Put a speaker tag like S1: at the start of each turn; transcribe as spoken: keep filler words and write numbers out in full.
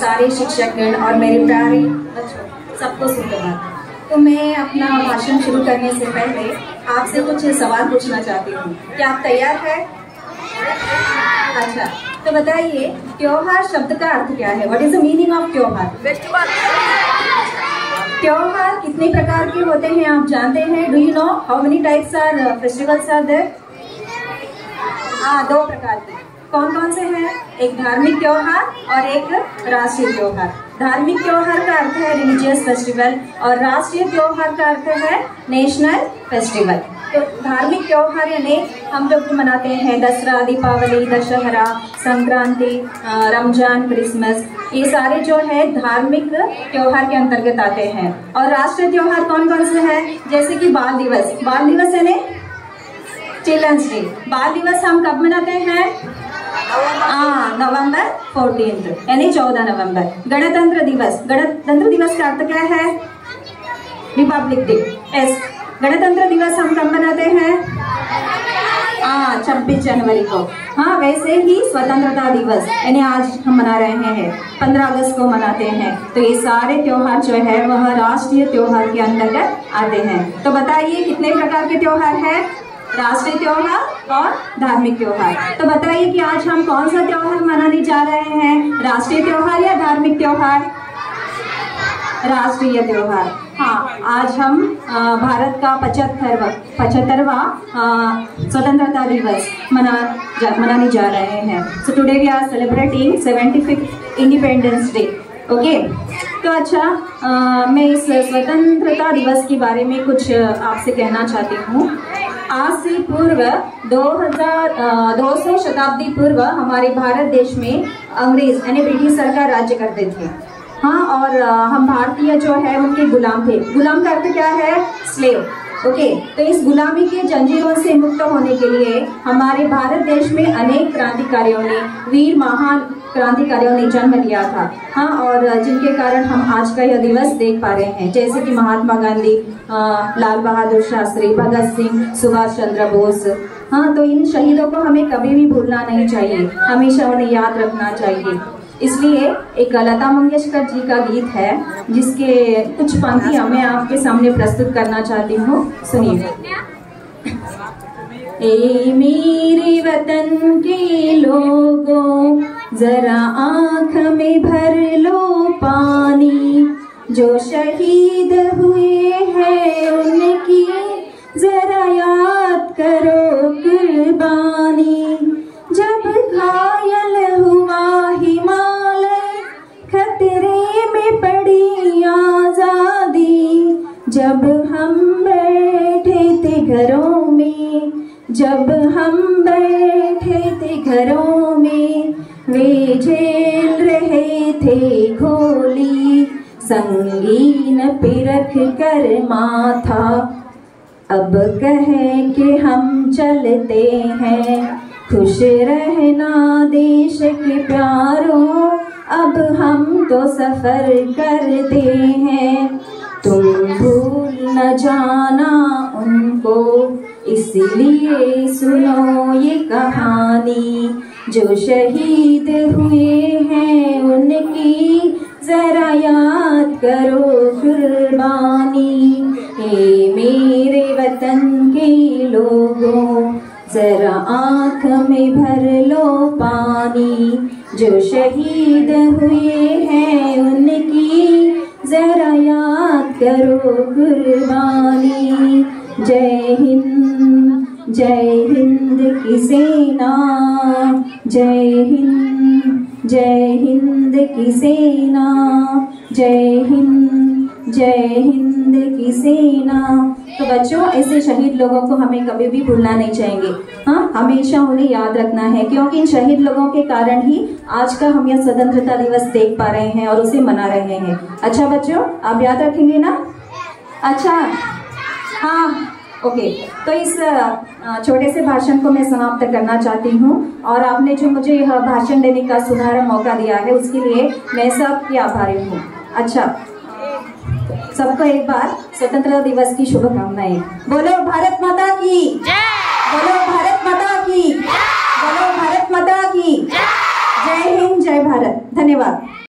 S1: सारे शिक्षकगण और मेरे प्यारे बच्चों सबको सुप्रभात। तो मैं अपना भाषण शुरू करने से पहले आपसे कुछ सवाल पूछना चाहती हूँ। क्या आप तैयार हैं? अच्छा, तो बताइए त्योहार शब्द का अर्थ क्या है? What is the meaning of tyohar? त्योहार कितने प्रकार के होते हैं आप जानते हैं? Do you know how many types are festivals are there? हाँ, दो प्रकार के। कौन कौन से हैं? एक धार्मिक त्योहार और एक राष्ट्रीय त्योहार। धार्मिक त्योहार का अर्थ है रिलीजियस फेस्टिवल और राष्ट्रीय त्योहार का अर्थ है नेशनल फेस्टिवल। तो धार्मिक त्योहार यानी हम लोग मनाते हैं दसरा, दीपावली, दशहरा, संक्रांति, रमजान, क्रिसमस, ये सारे जो है धार्मिक त्योहार के अंतर्गत आते हैं। और राष्ट्रीय त्योहार कौन कौन से हैं? जैसे कि बाल दिवस। बाल दिवस यानी चिल्ड्रंस डे। बाल दिवस हम कब मनाते हैं? हाँ, नवंबर फोर्टीन्थ यानी चौदह नवंबर। गणतंत्र दिवस। गणतंत्र दिवस का अर्थ क्या है? Republic day. एस गणतंत्र दिवस हम कब मनाते हैं? हाँ, छब्बीस जनवरी को। हाँ, वैसे ही स्वतंत्रता दिवस यानी आज हम मना रहे हैं पंद्रह अगस्त को मनाते हैं। तो ये सारे त्योहार जो है वह राष्ट्रीय त्योहार के अंतर्गत आते हैं। तो बताइए कितने प्रकार के त्योहार हैं? राष्ट्रीय त्योहार और धार्मिक त्योहार। तो बताइए कि आज हम कौन सा त्योहार मनाने जा रहे हैं? राष्ट्रीय त्योहार या धार्मिक त्योहार? राष्ट्रीय त्योहार। हाँ, आज हम भारत का पचहत्तरवा पचहत्तरवा स्वतंत्रता दिवस मना जा, मनाने जा रहे हैं। So today we are celebrating seventy fifth independence day. Okay, तो अच्छा, आ, मैं इस स्वतंत्रता दिवस के बारे में कुछ आपसे कहना चाहती हूँ। आज से पूर्व दो हजार दो सौ शताब्दी पूर्व हमारे भारत देश में अंग्रेज यानी ब्रिटिश सरकार राज्य करते थे। हाँ, और हम भारतीय जो है उनके गुलाम थे। गुलाम का अर्थ क्या है? स्लेव। ओके, तो इस गुलामी के जंजीरों से मुक्त होने के लिए हमारे भारत देश में अनेक क्रांतिकारियों ने, वीर महान क्रांतिकारियों ने जन्म लिया था। हाँ, और जिनके कारण हम आज का यह दिवस देख पा रहे हैं, जैसे कि महात्मा गांधी, लाल बहादुर शास्त्री, भगत सिंह, सुभाष चंद्र बोस। हाँ, तो इन शहीदों को हमें कभी भी भूलना नहीं चाहिए, हमेशा उन्हें याद रखना चाहिए। इसलिए एक लता मंगेशकर जी का गीत है जिसके कुछ पंक्तियां मैं आपके सामने प्रस्तुत करना चाहती हूँ। सुनिए। ए मेरे वतन के लोगों, जरा आँख में भर लो पानी, जो शहीद हुए हैं उनकी जरा याद करो कुर्बानी। जब घायल हुआ हिमालय, खतरे में पड़ी आजादी, जब हम बैठे थे घरों में, जब हम बैठे थे घरों में, वे झेल रहे थे गोली, संगीन पे रख कर माथा। अब कहें कि हम चलते हैं, खुश रहना देश के प्यारों, अब हम तो सफर करते हैं। तुम भूल न जाना उनको, इसलिए सुनो ये कहानी, जो शहीद हुए हैं उनकी जरा याद करो कुर्बानी। हे मेरे वतन के लोगों, जरा आँख में भर लो पानी, जो शहीद हुए हैं उनकी जरा याद करो कुर्बानी। जय हिंद, जय हिंद की सेना, जय हिंद, जय हिंद की सेना, जय हिंद, जय हिंद की सेना। तो बच्चों, ऐसे शहीद लोगों को हमें कभी भी भूलना नहीं चाहिए। हाँ, हमेशा उन्हें याद रखना है, क्योंकि इन शहीद लोगों के कारण ही आज का हम यह स्वतंत्रता दिवस देख पा रहे हैं और उसे मना रहे हैं। अच्छा बच्चों, आप याद रखेंगे ना? अच्छा, हाँ, ओके। तो इस छोटे से भाषण को मैं समाप्त करना चाहती हूँ और आपने जो मुझे यह भाषण देने का सुनहरा मौका दिया है उसके लिए मैं सबकी आभारी हूँ। अच्छा, सबको एक बार स्वतंत्रता दिवस की शुभकामनाएं। बोलो भारत माता की जय, बोलो भारत माता की जय, बोलो भारत माता की जय। जय हिंद, जय भारत। धन्यवाद।